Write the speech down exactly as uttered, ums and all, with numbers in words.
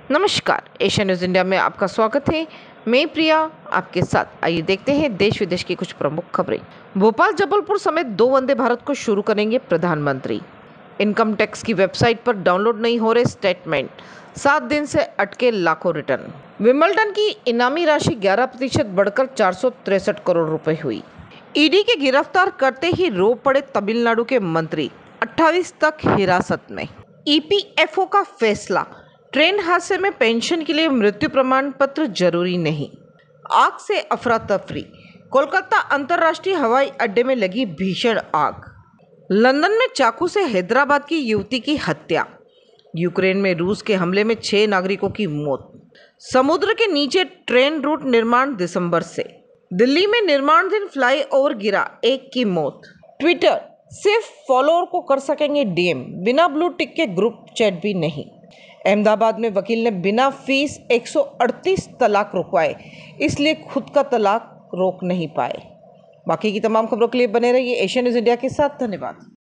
नमस्कार, Asia news India में आपका स्वागत है। मैं प्रिया आपके साथ। आइए देखते हैं देश विदेश की कुछ प्रमुख खबरें। भोपाल जबलपुर समेत दो वंदे भारत को शुरू करेंगे प्रधानमंत्री। इनकम टैक्स की वेबसाइट पर डाउनलोड नहीं हो रहे स्टेटमेंट, सात दिन से अटके लाखों रिटर्न। विम्बलडन की इनामी राशि ग्यारह प्रतिशत बढ़कर चार सौ तिरसठ करोड़ रुपए हुई। ईडी के गिरफ्तार करते ही रो पड़े तमिलनाडु के मंत्री, अट्ठाईस तक हिरासत में। ईपीएफओ का फैसला, ट्रेन हादसे में पेंशन के लिए मृत्यु प्रमाण पत्र जरूरी नहीं। आग से अफरा तफरी, कोलकाता अंतर्राष्ट्रीय हवाई अड्डे में लगी भीषण आग। लंदन में चाकू से हैदराबाद की युवती की हत्या। यूक्रेन में रूस के हमले में छह नागरिकों की मौत। समुद्र के नीचे ट्रेन रूट निर्माण दिसंबर से। दिल्ली में निर्माणाधीन फ्लाईओवर गिरा, एक की मौत। ट्विटर, सिर्फ फॉलोअर को कर सकेंगे डीएम, बिना ब्लू टिक के ग्रुप चैट भी नहीं। अहमदाबाद में वकील ने बिना फीस एक सौ अड़तीस तलाक रुकवाए, इसलिए खुद का तलाक रोक नहीं पाए। बाकी की तमाम खबरों के लिए बने रहिए एशिया न्यूज़ इंडिया के साथ। धन्यवाद।